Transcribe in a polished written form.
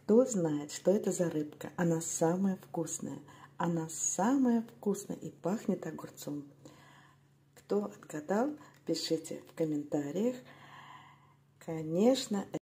Кто знает, что это за рыбка? Она самая вкусная. Она самая вкусная и пахнет огурцом. Кто отгадал, пишите в комментариях. Конечно,